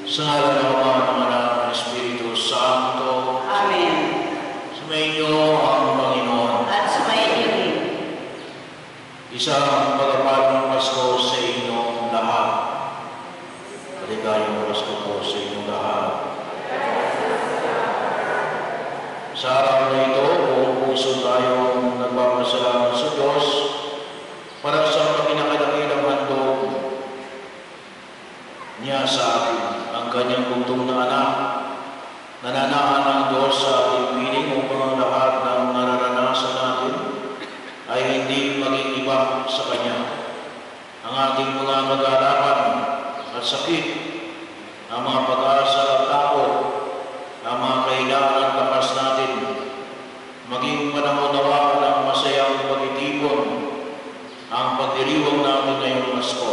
Sa ngalan ng Ama, ng Anak, ng Espiritu Santo. Amen. Sumainyo ang Panginoon. At sumainyo rin. Isang magpapalong Pasko sa inyong lahat. Maligayang Pasko po sa inyong lahat. Sa araw na ito, buong puso tayong nagpapasalamat sa Diyos para sa pinakadakilang handog niya sa atin, ang kanyang bugtong na anak. Nananaan ang Diyos sa ating piling upang ang lahat ng nararanasan natin ay hindi maging iba sa Kanya. Ang ating mga mag-aalaman at sakit, ang mga pag-asa at takot, ang mga kailangan at lakas natin, maging panahon-nawa ng masayang pag-itipon, ang pagdiriwang namin ngayong Pasko.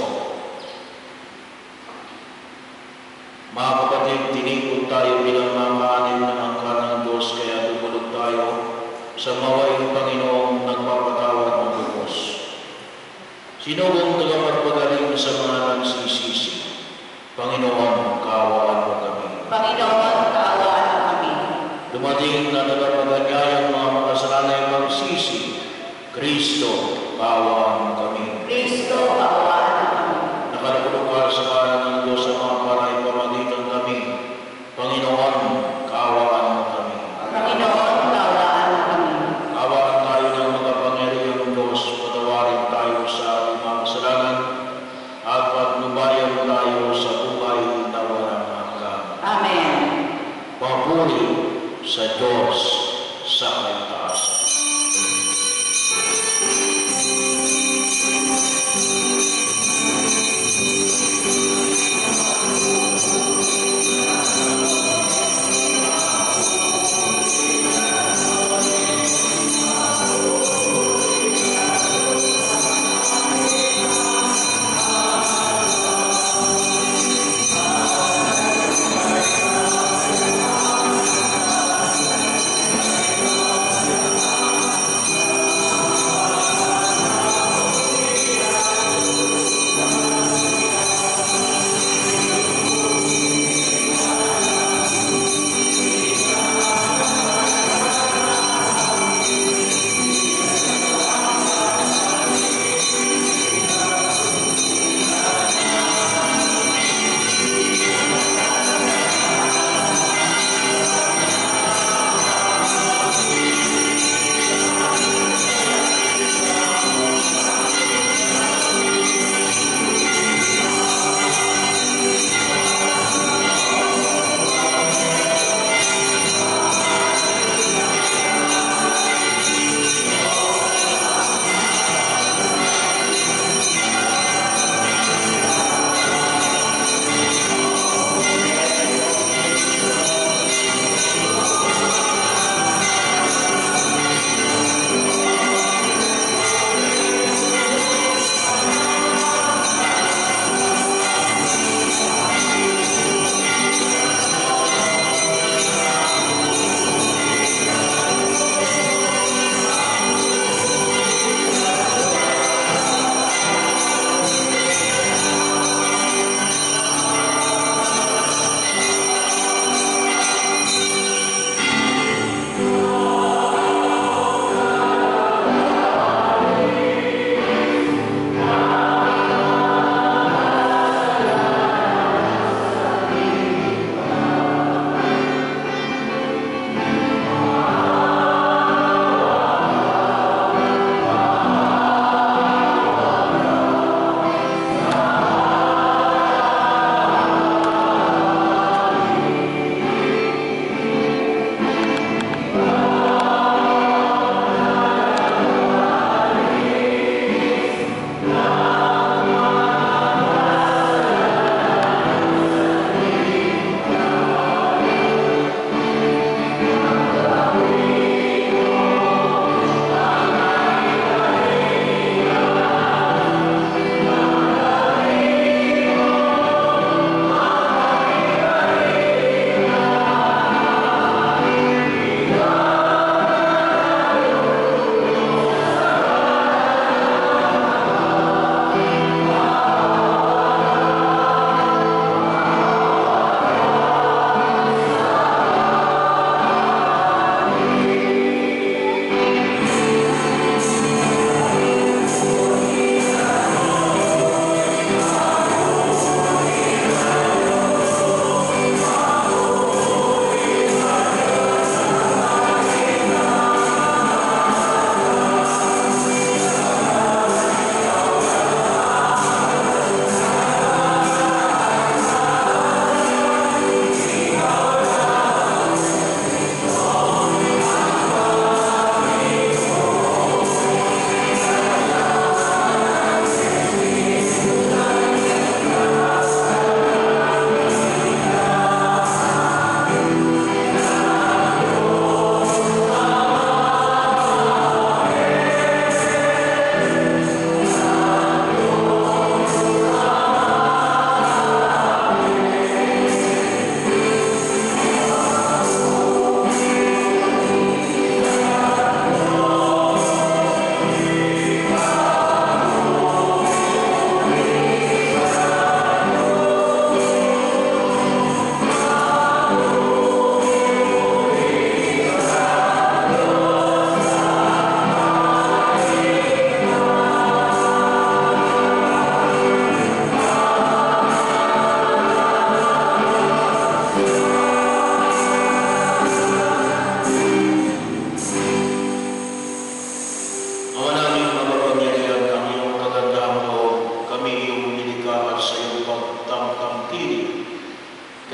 Mga kapatid, tinipod tayo bilang mamaanin ng angkan ng Diyos, kaya tumulog tayo sa mawaing Panginoong nagpapatawad ng lubos. Sino ang tagapagpagaling sa mga nagsisisi? Panginoon, kaawaan mo kami. Panginoon, kaawaan mo kami. Dumating na tagapaganyayang mga makasalanay magsisi. Kristo, kaawaan mo kami. Kristo, kaawaan mo kami. Nakalagulog ka sa kanan ng Diyos sa mga paray pamagitan kami. Panginoon, kaawaan mo kami. Panginoon, kaawaan mo kami. Kaawaan tayo ng makapangyarihang Diyos, patawarin tayo sa ating mga kasalanan, at patnubayan tayo sa buhay na walang hanggan. Amen. Papuri sa Diyos sa kaitaasan.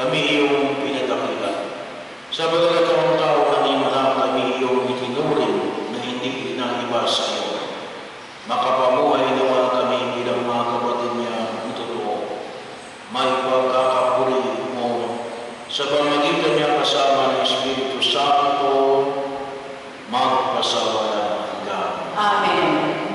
kami iyong pinatakilan. Sa pagkakataong tao nanimula, kami iyong itinuring na hindi inaiba sa iyo. Makapamuhay naman kami bilang mga kapatid niya ng totoo. May pagkakapuri mo sa pamagitan niya kasama ng Espiritu Santo, magpasawalang hanggan. Amen.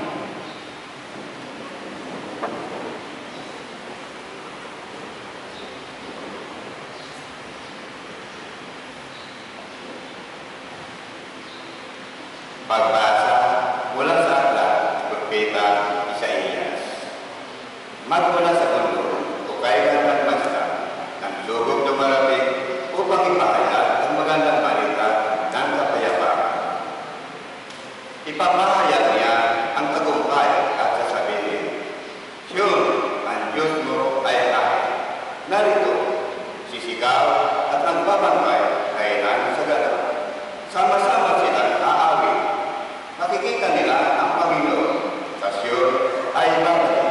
Pagbasa mula sa aklat ni Propeta Isaías. Magmula sa mundo, o kailan nagmasta, ng lubog dumarating upang ipahayag ang magandang balita ng kapayapaan. Ipapahayag niya ang tagumpay at sasabihin, Siyon, ang Diyos mo ay akin. Narito, sisigaw at nagbabangkay kailan sa galaw. Sama-sama silang aawit. Makikita nila ang Panginoon sa Siyon ay babalik.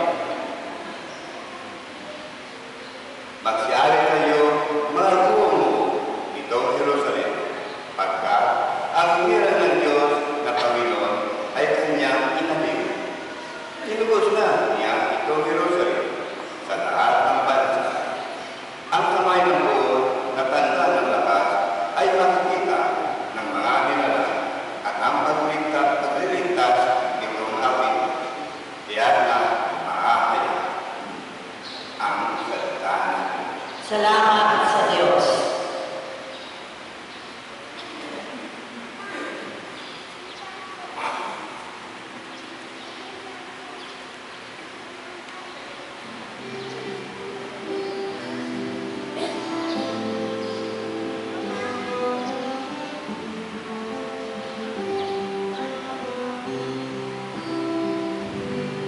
Magsialay kayo, mga guho mo, itong Jerusalem, pagka ang hira ng Diyos na Panginoon ay kanyang inalig. Tinubos na niya itong Jerusalem sa lahat ng bansa. Ang kamay ng buod na tanda ng lakas ay makikita ng mga nilalang at ang pagliligtas nitong akin. Tiyak na maahayag ang salita ng Diyos. Salamat sa Diyos.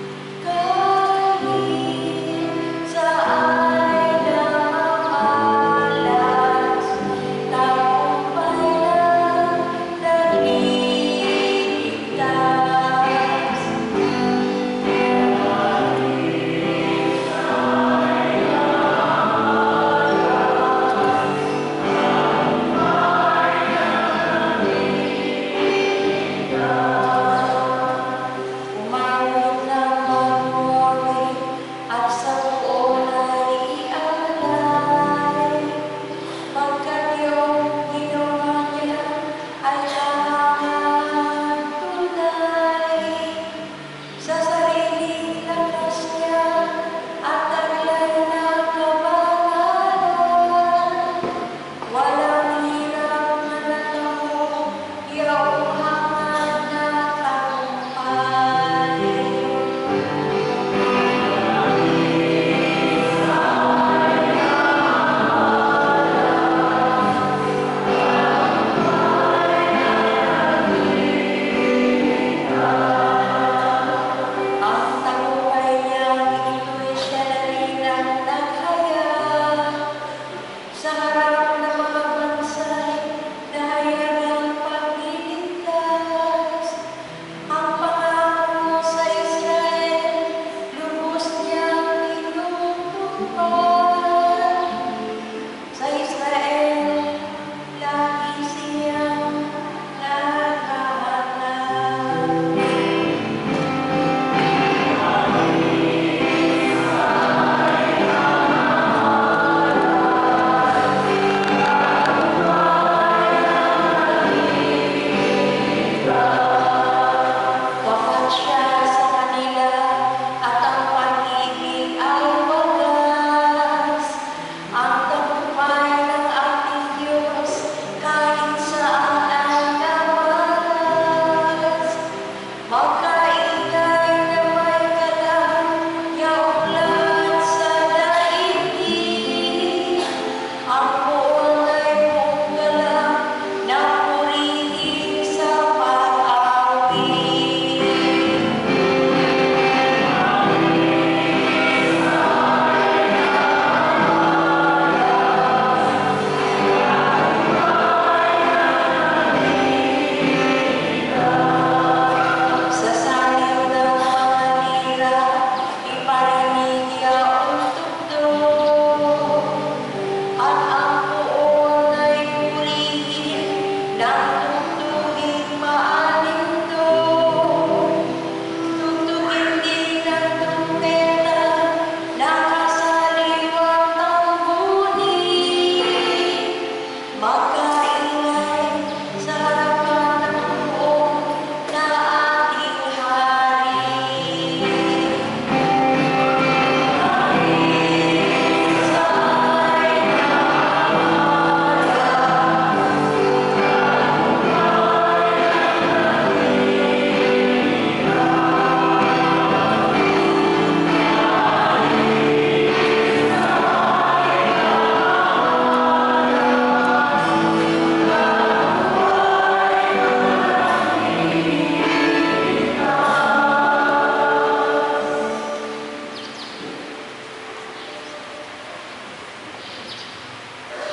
Kahit sa ay lamang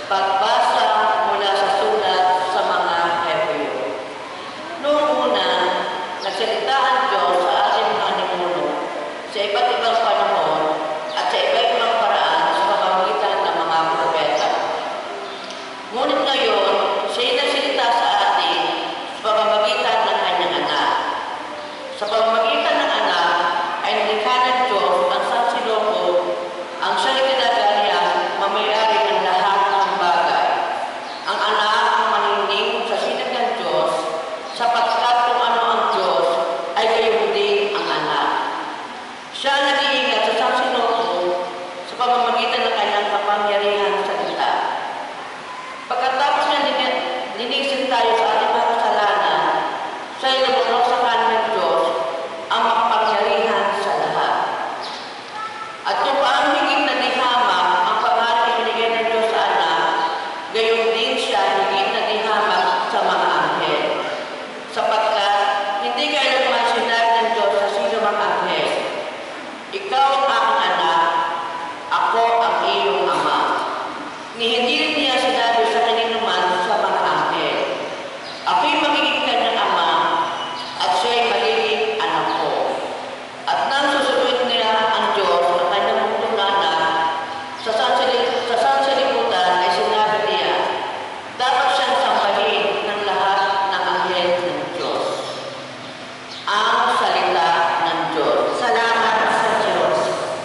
Pagbasa mula sa sulat sa mga Hebreo. Noong una, nagsalita ang Diyos sa ating mga ninuno sa iba't ibang panahon at sa iba't ibang paraan sa pamamagitan ng mga propeta. Ngunit ngayon, siya'y nagsalita sa atin sa pamamagitan ng kanyang anak. Sa pamamagitan ng anak ay nilikha ng Diyos ang sansiloko, ang siya'y kinagalian, mamayari ng lahat ng bagay. Ang anak ang manining sa sinag ng Diyos, sapagkat kung ano ang Diyos ay gayon din ang anak. Siya ang nag-iingat sa sansiloko sa pamamagitan ng kanyang kapangyarihan sa salita. Pagkatapos niya linisin tayo sa ating mga kasalanan, siya'y lumulog sa kanan ng Diyos ang makapangyarihan sa lahat. At kung paano higit na nihamak ang pangalan ibinigay ng Diyos sa anak, gayon din siya higit na nihamak sa mga anghel. Sapagkat hindi kailanman sinabi ng Diyos sa sino mang anghel, ikaw ang aking anak, ako ang iyong ama. Ni hindi rin niya sinabi sa kaninuman sa mga anghel, ako'y magiging kanyang ama at siya'y magiging anak ko. At nang susunod niya ang Diyos at kanyang bugtong na anak, sa sansaliputan ay sinabi niya, dapat siyang sambahin ng lahat ng anghel ng Diyos. Ang salita ng Diyos. Salamat sa Diyos.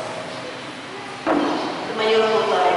Tumayo po tayo.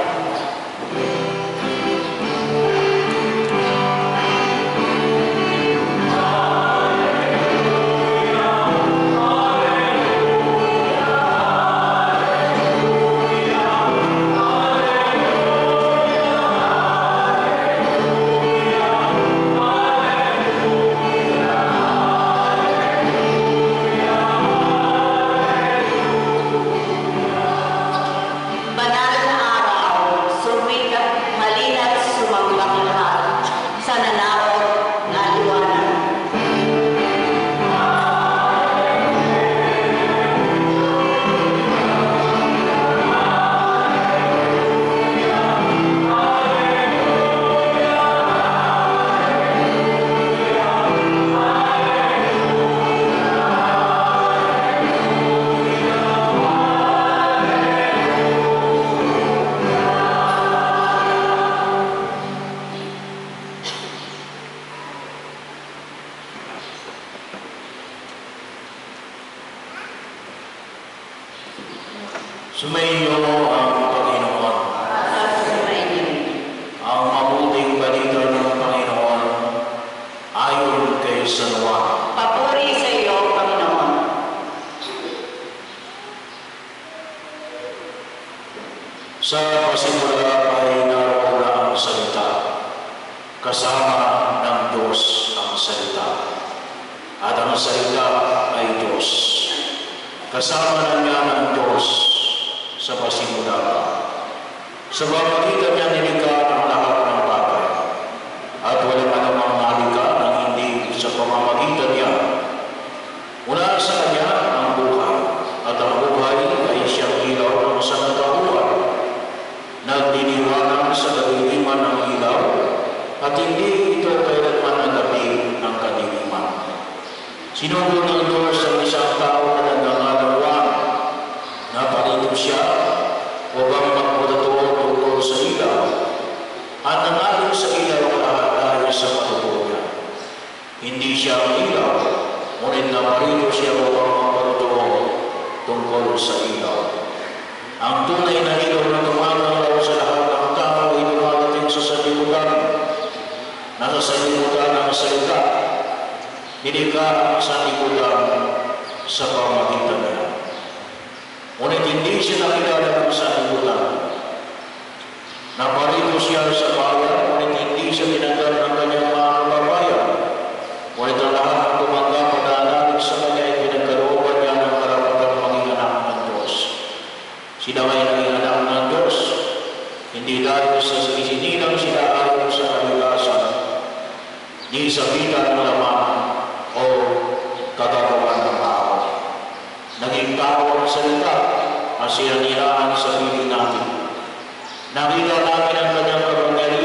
Banal na araw, sumikat, halina't sumambang lahat sa nanaraw na liwanag. Sumainyo ang Panginoon. At sumainyo. Ang mabuting balita ng Panginoon ayon kay San Juan. Papuri sa iyo, Panginoon. Sa pasimula ay naroon na ang salita, kasama ng Diyos ang salita. At ang salita ay Diyos. Kasama na niya ng Diyos sa pasimula pa. Sa pamamagitan niya nilikha ang lahat ng bagay. At walang anumang nalikha ng hindi sa pamamagitan niya. Mula sa kanya ang buhay, at ang buhay ay siyang ilaw ng sangkatauhan. Nagdiliwanag sa kadiliman ng ilaw, at hindi ito kailanman nagabi ng kadiliman. Sinugo ng Diyos ang isang tao na nagngangalang Juan. Naparito siya upang magpatutuo tungkol sa ilaw, at nangaling sa ilaw ang lahat dahil sa patutuo. Hindi siya ang ilaw, ngunit naparito siya upang magpatutuo tungkol sa ilaw. Ang tunay na ilaw na tumataw sa lahat ng tao ay dumadating sa sanlibutan. Nasa sanlibutan ang salita. Nilikha ang sanlibutan sa pamamagitan niya. Ngunit hindi siya nakilala ng sanlibutan. Naparito siya sa bayan, ngunit hindi siya tinanggal ng kanyang mga kababayan. Ngunit ang lahat ng tumanggap at naanalig sa kanya ay pinagkalooban niya ng karapatang maging anak ng Diyos. Sila ay naging anak ng Diyos, hindi dahil sa isinilang sila ayon sa kalikasan, di sa kita ng laman o kagagawan ng tao. Naging tao ang salita at siya niraan sa piling natin. Nakita namin ang kanyang kapangyarihan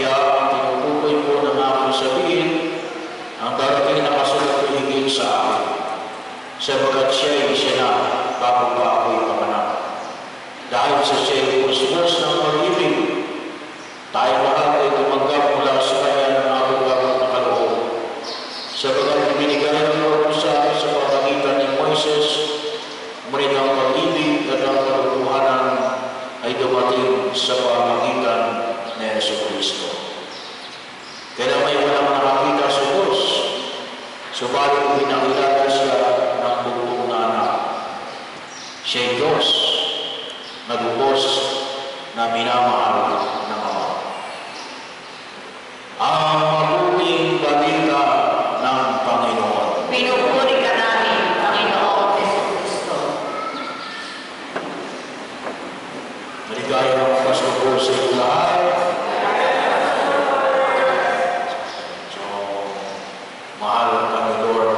siya ang tinutukoy ko ng aking sabihin, ang darating na kasunod ko higit sa akin. Sabagat siya na bago pa ako'y papanak. Dahil sa siya'y puspos ng pag-ibig, tayo lahat ay tumanggap mula sa kanya ng abot-abot na kaloob. Sabagat ibinigay ng Lord sa akin sa pamagitan ni Moises, ngunit ang pag-ibig at ang katotohanan ay dumating sa pamagitan ni Jesucristo. Kaya may walang nakakita sa Diyos, subalit pinakilala siya ng bugtong na anak. Siya'y Diyos na lubos na minamahal ng Ama. Ang mabuting balita ng Panginoon. Pinupuri ka namin, Panginoong Jesucristo. Maligayang Pasko sa inyo lahat. So, mahal ka ni Lord.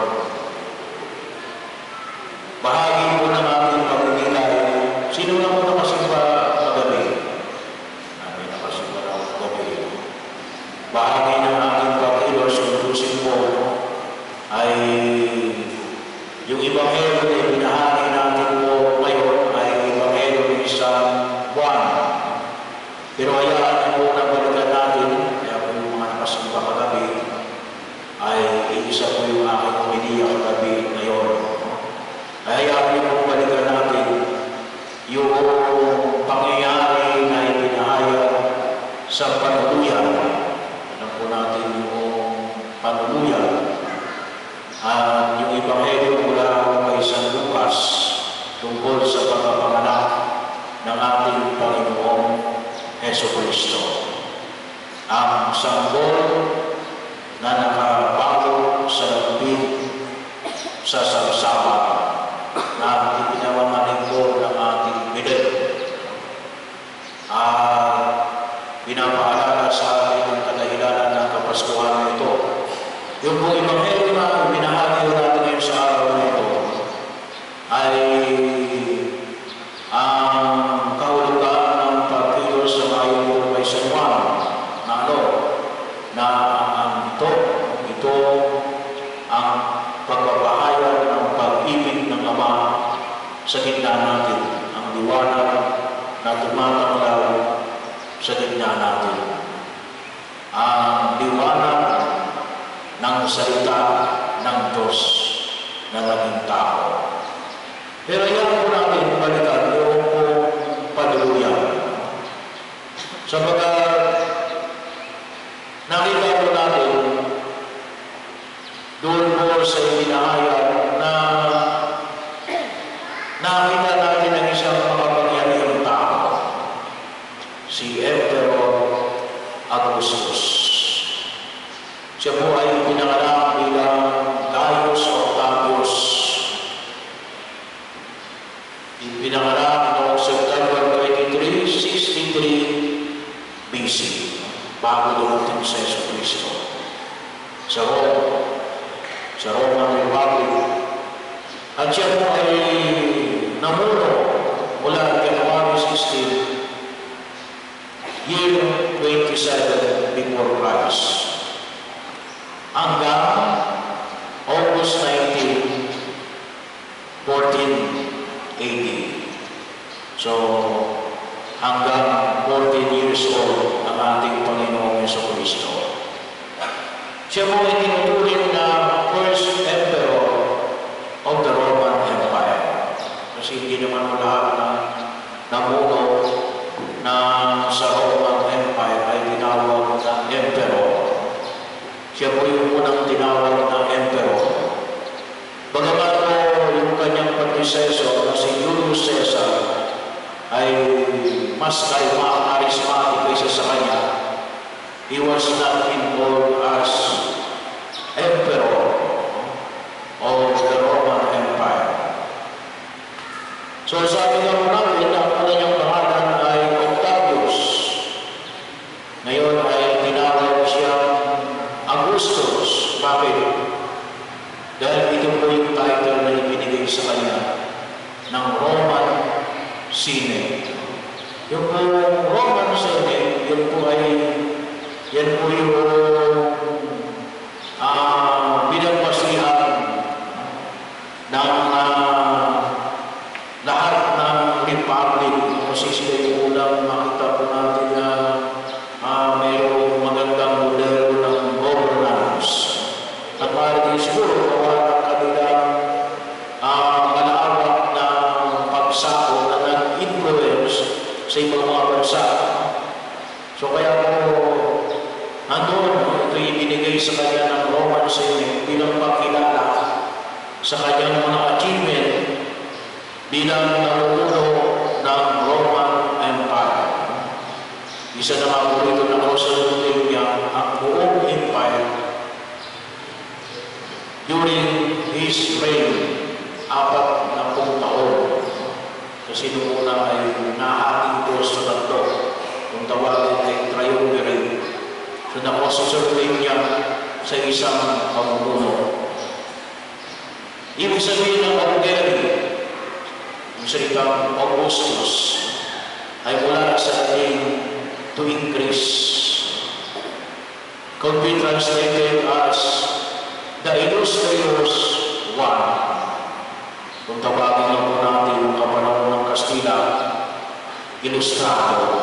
Bahagi po ng ating pagpipilay. Sino na po nakasimba magabi? Namin nakasimba na magabi. Bahagi ng ating pagkilos, kung po, ay yung Ebanghelyo na ibinahagi natin po ngayon ay Ebanghelyo ni San Juan. Pero hayaan niyo po na balikan natin, kaya po yung mga nakasimba kagabi, ay iisa po yung aking homilya kagabi ngayon. Hayaan niyo po balikan natin yung pangyayari na ibinahayag sa panuluyan. Alam po natin yung panuluyan. Yung Ebanghelyo mula kay San Lucas tungkol sa pagkapanganak ng ating Panginoong Jesucristo. Ang sanggol na nakabago sa lambing sa sarsapan na ipinamamaligpo ng ating bidet. Pinapaalala sa atin ang kadahilanan ng Kapaskuhan na ito. Yung pong Ebanghelyo na binahagi natin ngayon sa araw na ito ay ang kahulugan ng pagkilos sa ayon po kay San Juan na ito ang pagpapahayag ng pag-ibig ng Ama sa gitna natin, ang liwanag na tumatanglaw sa gitna natin. Ang liwanag ng salita ng Diyos na naging tao. Pero yan po natin balikan yung paduluyan. Sabagat nakita po natin doon po sa ibinahayag na nakita natin ang isang makapangyarihang tao, si Emperor Augustus. Siya po ay pinanganak bilang Gaius Octavius. Pinanganak noong September 23, 63 BC, bago dumating sa Jesucristo. Sa Roman Republic. At siya po ay namuno mula January 16, year 27 before Christ, hanggang August 19, 1480. So, hanggang 14 years old ang ating Panginoong Jesucristo. Siya po ay tinuturing na first emperor of the Roman Empire. Kasi hindi naman mo lahat na namuno na sa Roman Empire ay tinawag na emperor. Siya po yung unang tinawag na emperor. Bagamat po yung kanyang pagdiseso na si Julius Caesar ay mas charismatic kaysa sa kanya, he was not involved as emperor of the Roman Empire. So sabi nga po namin, ang kanyang pangalan ay Octavius. Ngayon ay tinawag siyang Augustus. Bakit? Dahil ito po yung title na ibinigay sa kanya ng Roman Senate. Yung Roman Senate, yun po ay Yan po yung binagbasihan ng lahat ng republic. Kasi sila yung unang makita po natin na mayroong magandang modelo ng governance. At maaaring siguro gawa ng kanilang malawak na pagsako na nag-influence sa ibang mga bansa. So kaya po, ito ibinigay sa kanya ng Roman Senate bilang pagkilala sa kanyang mga achievement bilang namuno ng Roman Empire. Isa na nga po ito na kasalutin niya ang buong empire during his reign, 40 taon. Kasi noong una ay nahating ito sa tatlo. Kung tawagin ay triumvirate. So nakasusurvey niya sa isang pamumuno. Ibig sabihin ng Augeri, yung salitang Augustus, ay mula sa ating to increase. Could be translated as the illustrious one. Kung tawagin lang po natin yung kapanahon ng Kastila, ilustrado.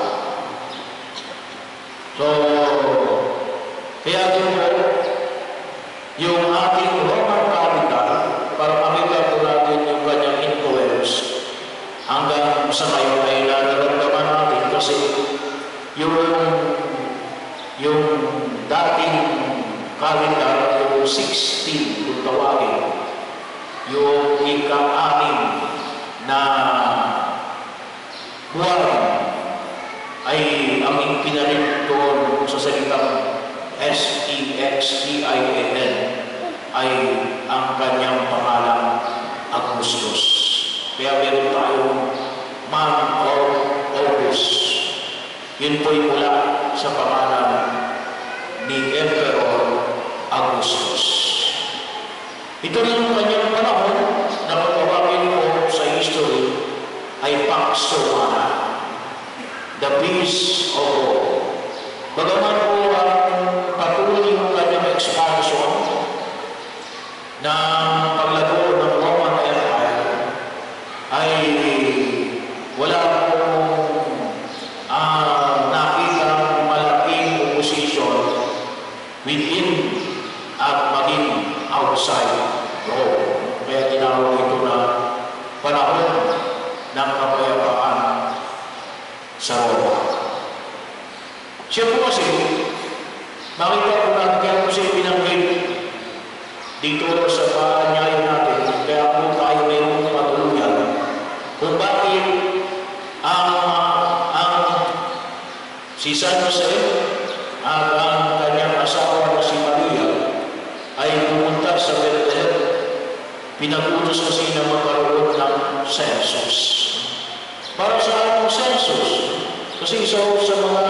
So, kaya din po, yung ating Roman capital, para makita po natin yung kanyang influence, hanggang sa ngayon ay nararamdaman natin kasi yung dating calendar, yung 16, kung tawagin, yung ika-6 na buwan ay ang pinarin doon sa salitang S-E-X-T-I-A-N ay ang kanyang pangalan Augustus. Kaya meron tayong month of August. Yun po'y mula sa pangalan ni Emperor Augustus. Ito rin yung kanyang panahon na patawagin ko sa history ay Pax Romana, the peace of God. Bagaman po ang patuloy yung kanyang expansion ng paglago ng Roman Empire ay wala pong nakita malaking opposition within at maging outside Rome. Kaya tinawag ito na panahon ng kapayapaan sa Roma. Siya po kasi, makita po natin kaya po siya binanggit dito sa paanyayin natin, kaya po tayo mayroong patuluyan kung bakit si San Jose at ang kanyang asawa na si Maria ay pumunta sa Bethlehem. Pinag-utos kasi na magkaroon ng census. Para sa anong census? Kasi isa sa mga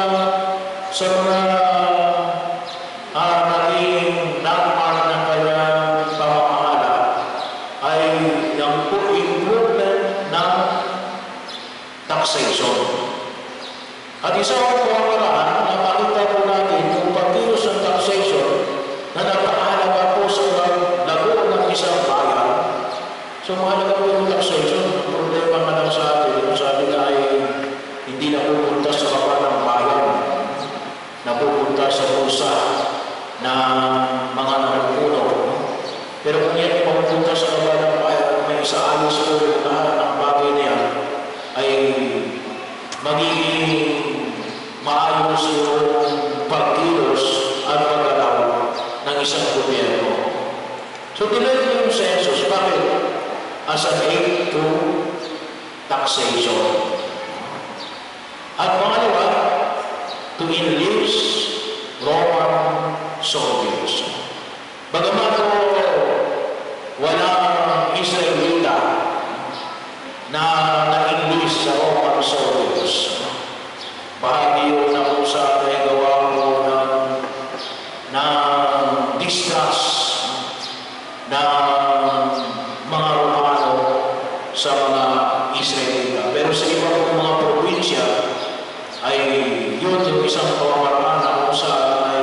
naging landmark ng kanyang pamamahala ay yung improvement ng taxation. At isa ang pamamaraan na makita po natin yung pagkilos ng taxation na napakahalaga po sa lago ng isang bayan. So mahalaga po yung taxation. Ang problema nga lang sa atin, yung sabi na ay hindi na pupunta sa baba ng bayan, napupunta sa bulsa ng mga namuno. Pero kung yan pupunta sa baba ng bayan, may isaalis po yung lahat ng bagay na yan, ay magiging maayos yung pagkilos at paggalaw ng isang gobyerno. So, tinawag yung census. Bakit? As an aid to taxation. At pangalawa, to enlist Roman soldiers. Bagaman po walang Israelita na na-enlist sa Roman soldiers, bahagi yun na po sa gawa mo ng distrust ng mga Romano sa mga Israelita. Pero sa ibang mga probinsya ay yun yung isang pamamaraan na kung saan ay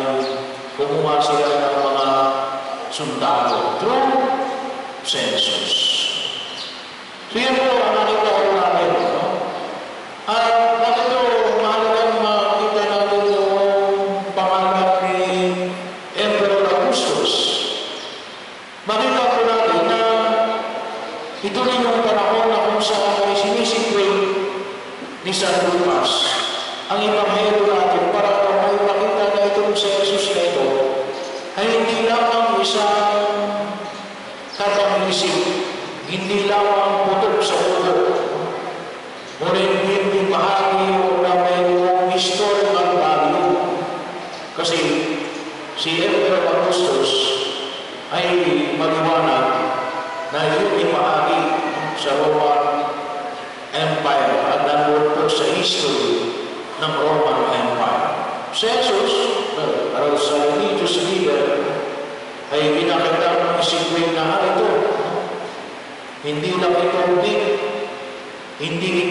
Kasi si Emperor Augustus ay maliwanag na yun ipaagi sa Roman Empire at nanood po sa history ng Roman Empire. Si Jesus, para sa religious leader, ay pinakita ng isipin na ito. Hindi lang ito big, hindi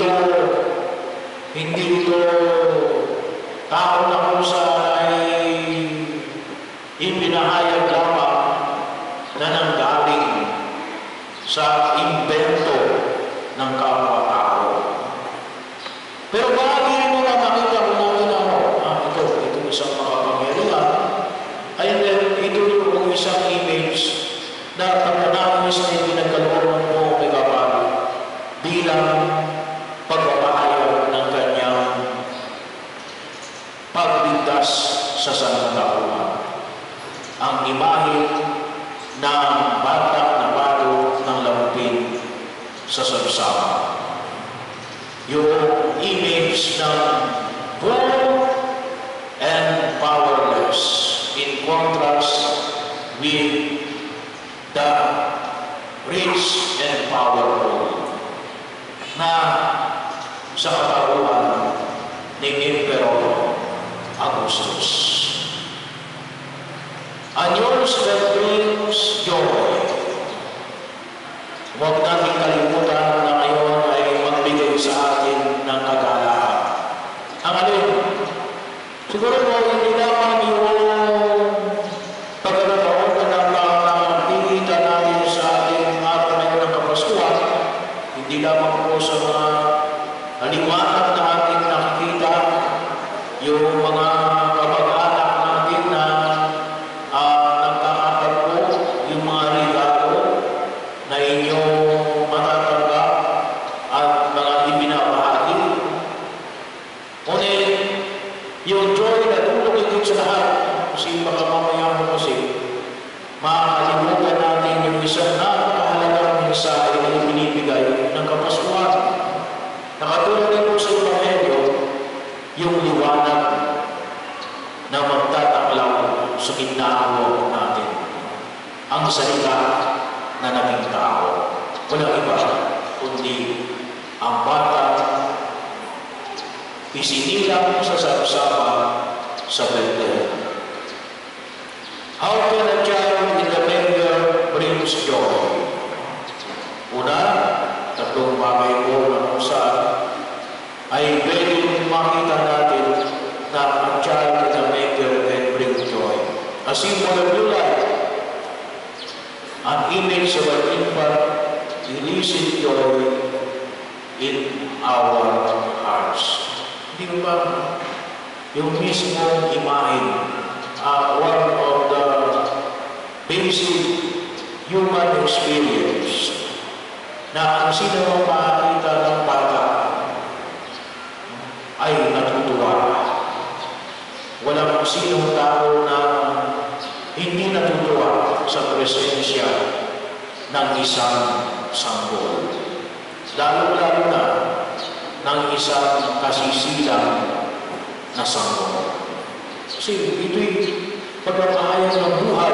ito tao na kung saan ay ipinahayag lamang na nanggaling sa imbento ng kapwa-tao. Pero bahagi mo na makita mo namin ito isang makapangyarihan, ay ito yung isang image na pagkanamis na pinagkalooban mo kay Kapal bilang pagpapahayag ng kanyang pagbigkas sa sanlibutan. Ang imahe ng bata na bago ng lampin sa sarsama. Yung image ng poor and powerless in contrast with the rich and powerful na sa katauhan ni Emperor Augustus. A news that brings joy. Huwag natin kalimutan na ngayon ay magbigay sa atin ng kagalahan. Ang alin? Siguro po, hindi lamang yung pagkakataon na nakikita natin sa ating araw na ng Kapaskuhan, hindi lamang po sa mga liwanag na ating nakikita, yung mga kapag-anak natin na nagkakatagpo, yung mga regalo na inyong matatanggap at mga ibinabahagi. Ngunit, yung joy na tulong sa lahat, kasi baka mamaya mo kasi, makakalimutan natin yung isang napakahalagang mensahe na ibinibigay ng Kapaskuhan. Nakatulad din po sa Ebanghelyo, yung liwanag na magtataklaw sa gitnaan natin. Ang salita na naging tao. Walang iba, kundi ang bata isinilang sa sarsama sa Bethlehem. How can a child in the manger brings joy? Una, tatlong bagay po na kung saan ay pwedeng makita natin na ang child in the manger can bring joy. A symbol of new life, an image of an infant, releasing joy in our hearts. Hindi ba yung mismong imahe, one of the basic human experience na ang sino ang makakita ng bata ay natutuwa. Walang sinong tao na hindi natutuwa sa presensya ng isang sanggol. Lalo-lalo na ng isang kasisilang na sanggol. Kasi ito'y pagpapahayag ng buhay.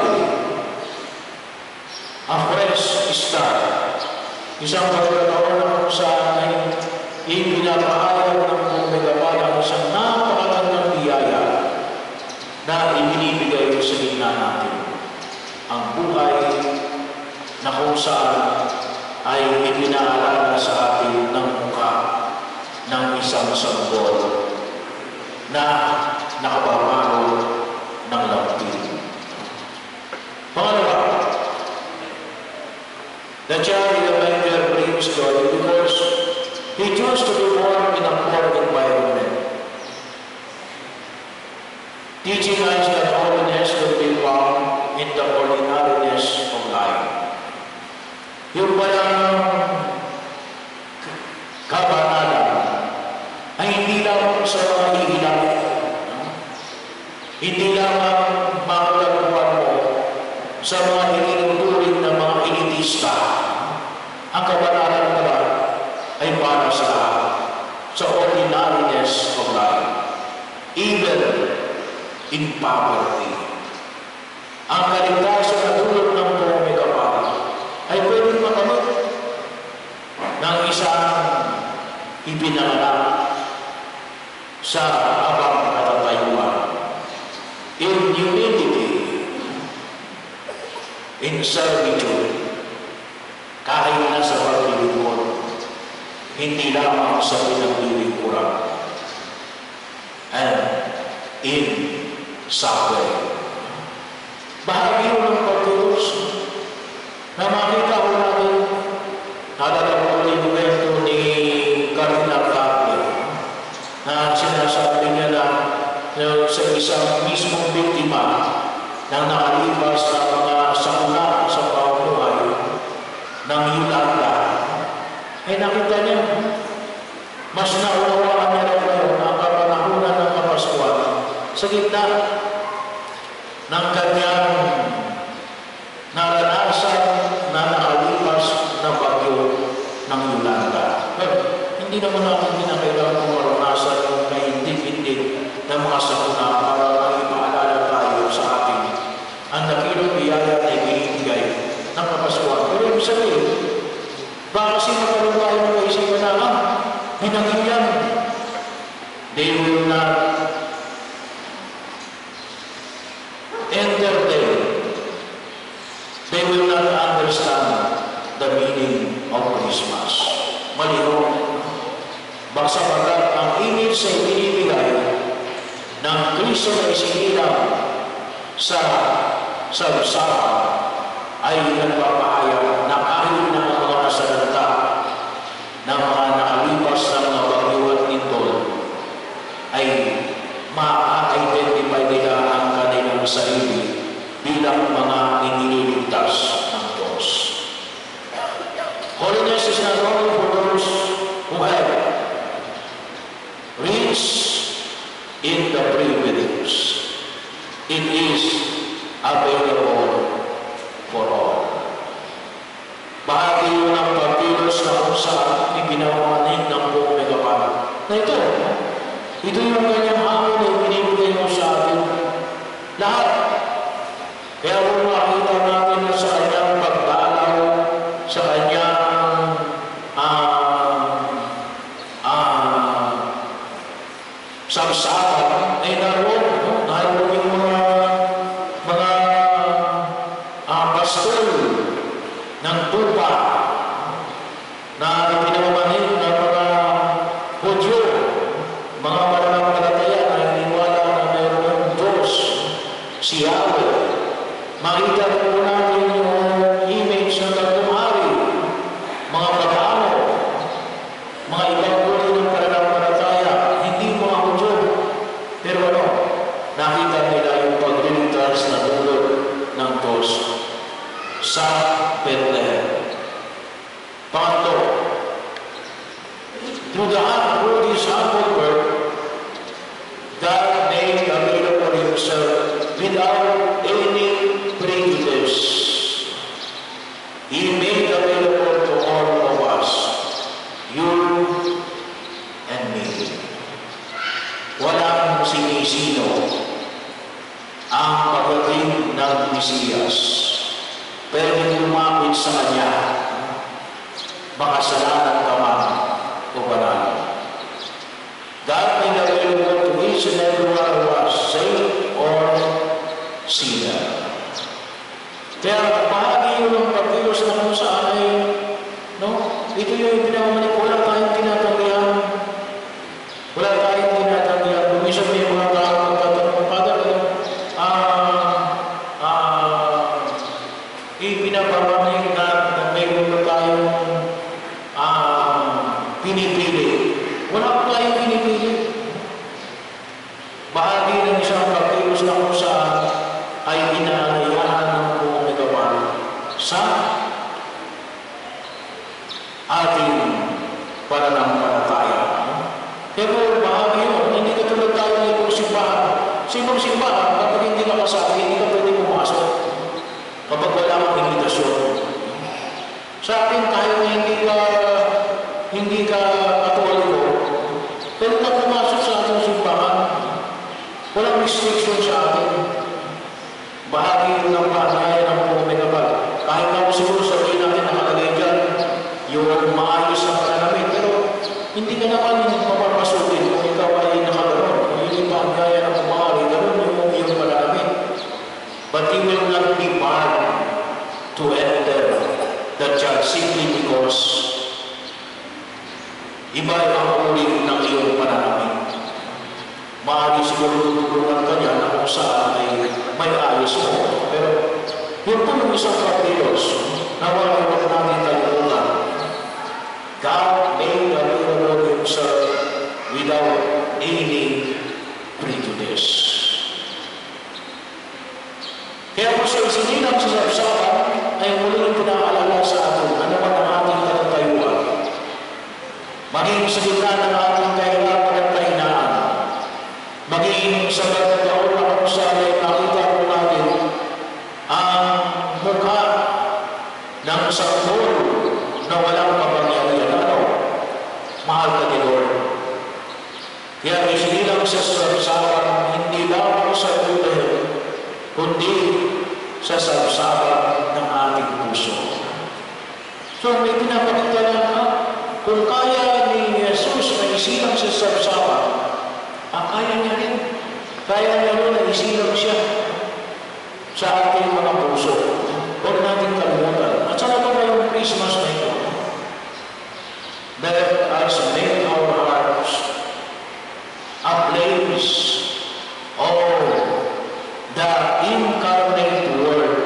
A fresh start. Isang pagkakataon na kung saan ay ipinapahayag ng bumigapal ang isang napakagandang biyaya na ibinibigay sa gitna natin. Ang buhay na kung saan ay ipinaalala sa atin ng mukha ng isang sanggol na nakababalo ng lampin. Pangalawa, the child in the manger brings joy because he chose to be born in a poor environment, teaching us that holiness will be found in the ordinariness of life. Yung palang kabanalan ay hindi lamang sa mga hihilang, hindi lamang makatagpuan mo sa mga itinuturing na mga elitista. Ang kabanalan nila ay para sa ordinariness of life. Even in poverty. Ang kaligtasan na dulot ng buong may kapal ay pwedeng makamit ng isang ipinanganak sa abang katatayuan. In humility, in servitude, kahit na sa paglilingkod, hindi lamang sa pinaglilingkuran, and in suffering. Bahagi yun ng pagtulos na makita ko natin, nalala ko yung kwento ni Cardinal Tagle na sinasabi niya na sa isang mismong biktima na nakalipas sa mga sakuna sa pamumuhay ng Yolanda, ay nakita niya, mas naunawaan niya rin ngayon ang kapanahunan ng Kapaskuhan sa gitna ng kanyang naranasan na nakalipas na bagyo ng Yolanda. Pero hindi naman natin kinakailangan kung maranasan yung kahindig-hindig ng mga sakuna para ipaalala tayo sa atin ang nakilong biyaya na ibinibigay ng Kapaskuhan. Pero ibig sabihin, baka kasi magkaroon tayo ng kaisipan na binagyan. They will not enter them. They will not understand the meaning of Christmas. Malinaw. Basta pagkat ang image sa ibinibigay ng Kristo na isinilang sa usapan ay nagpapahayag na kahit na ang mga salanta ng mga nakalipas na mga bagyo at lindol ay ma-identify nila ang kanilang sarili bilang mga inililigtas ng Diyos. Holiness is not only for those who have reached in the privilege. It is available for all. Bahagi yun ang pagkilos na kung saan ipinawamanig ng buong may kapal. Na ito yung kanyang hamon na ibinibigay mo sa atin. Lahat. Kaya kung makita natin na sa kanyang pagdalaw, sa kanyang samsakan, ay naroon yung mga pastol ng tupa na ipinamamanig ng mga Hudyo, mga mananampalataya na iniwala na mayroon ng Diyos, si Yahweh. Makita po natin yung image ng tatlong hari, mga pag-ano, mga ibang uri ng pananampalataya, hindi mga Hudyo. Pero nakita nila yung pagliligtas na dulot ng Diyos sa Bethlehem. Pangatlo, through this humble work, God made available Himself without any prejudice. He made available to all of us, you and me. Walang sinisino ang pagdating ng Mesiyas. Pwede lumapit sa Kanya, makasalanan ka man o banal. God made available to each and every one of us, saint or sinner. Kaya bahagi yun ng pagkilos na kung saan ay, ito yung pinamamanik, wala tayong tinatanggihan. Wala tayong tinatanggihan. Kung isa may mga tao magtatanong, Father, ipinapamanik na mayroon na tayong pinipili. Wala po tayong pinipili. Bahagi ng isang pagkilos na kung saan ay inaalayahan ng buong may kapal sa ating pananampalataya. Pero bahagi yun, hindi ka tulad tayo ng ibang simbahan. Sa ibang simbahan, kapag hindi ka kasabi, hindi ka pwede pumasok. Kapag wala kang invitasyon. Sa atin, kahit hindi ka katoliko, pwede ka pumasok sa ating simbahan. Walang restriction sa atin. but he will not be barred to enter the church simply because iba ang uri ng iyong pananamit. Maaari siguro tutulungan ka niya na kung saan ay may ayos mo. Pero yun po ng isang kapilos na wala natin kalimutan. God made available Himself without any prejudice. Kaya po sa isinilang sa sapsapan ay muling pinaalala sa atin ano man ang ating katatayuan. Maging sa gitna ng ating kahirapan at kahinaan, maging sa pagkakaroon na kung saan ay nakita po natin ang mukha ng sanggol na walang kapangyarihan. Ano? Mahal ka ni Lord. Kaya isinilang sa sapsapan hindi lamang sa Bethlehem, kundi sa sapsapan ng ating puso. So may pinapakita na kung kaya ni Jesus na isilang sa sapsapan, kaya niya rin. Kaya niya rin na isilang siya sa ating mga puso. Huwag natin kalimutan. At saka ba yung Christmas na ito? Let us make our hearts a place of the incarnate Word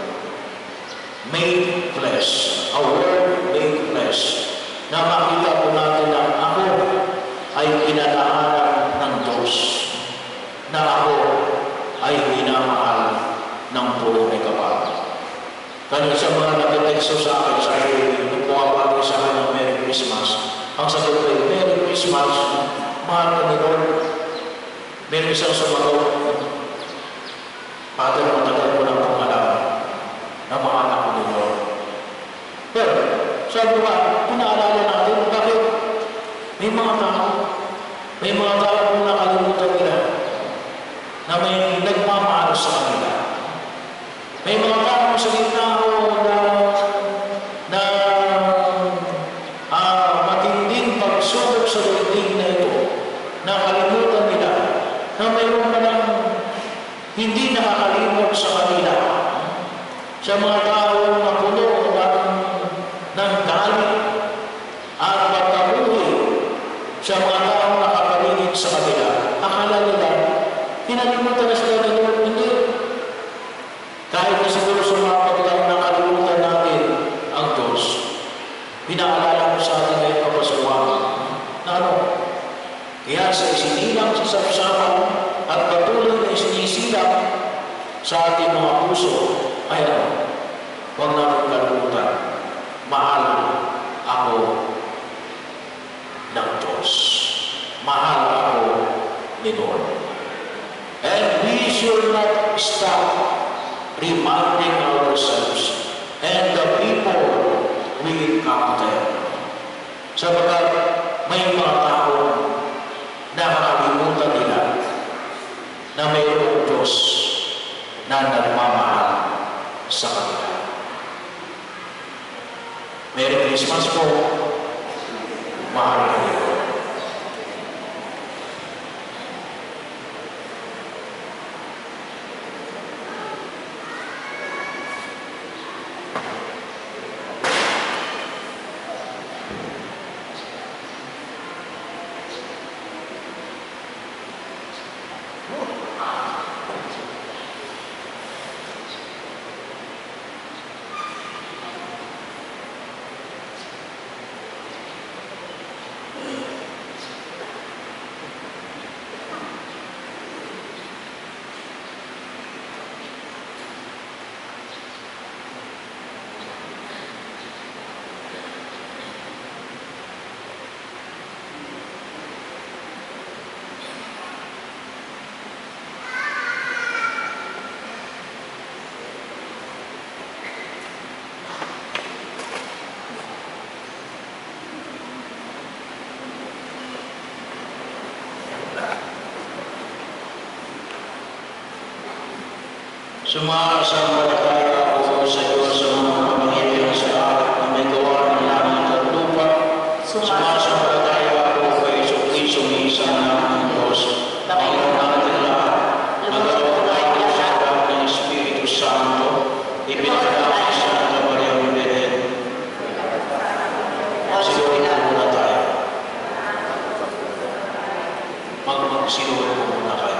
made flesh. A Word made flesh. Na makita po natin na ako ay pinanahanan ng Diyos. Na ako ay minamahal ng buong may kapal. Kaya sa mga nag-teksto sa akin, sabi, nung pumapagay sa akin ng Merry Christmas, ang sagot ko ay, Merry Christmas, mahal ka ni Lord. Meron isang sumagot, Father, matagal ko lang kung alam na mahal ako ni Lord. Pero, sabi ko, pinaalala natin, bakit may mga tao kung nakalimutan nila na may nagmamahal sa kanila. May mga tao sa gitna na matinding pagsubok sa daigdig na ito, nakalimutan nila na mayroon pa lang hindi nakakalimot sa kanila. Sa mga tao na puno ng galit at pagkabuhi sa mga tao nakapaligid sa kanila, akala nila, pinalimutan na sila ng Lord. Hindi. Kahit na siguro sa mga pagkain nakalimutan natin ang Diyos, pinaalala ko sa atin ngayon kapasawang na ano, kaya sa isinilang sa sapsapan at patuloy na isinisilap sa ating mga puso, ay ano, huwag natin kalimutan, mahal ako ng Diyos. Mahal ako ni Lord. And we should not stop reminding ourselves and the people we encounter. Sapagkat may mga tao na makalimutan nila na mayroong Diyos na nagmamahal sa kanila. Merry Christmas po, mahal ka ni Lord. Sumasampalataya ako sa Diyos sa mga kapangyarihan sa akin na may gawa ng langit at lupa. Sumasampalataya ako kay Jesu-Kristo ng isang ng Diyos, Panginoon natin lahat, nagkaroon tayo sa ng Espiritu Sinuot ko muna kayo.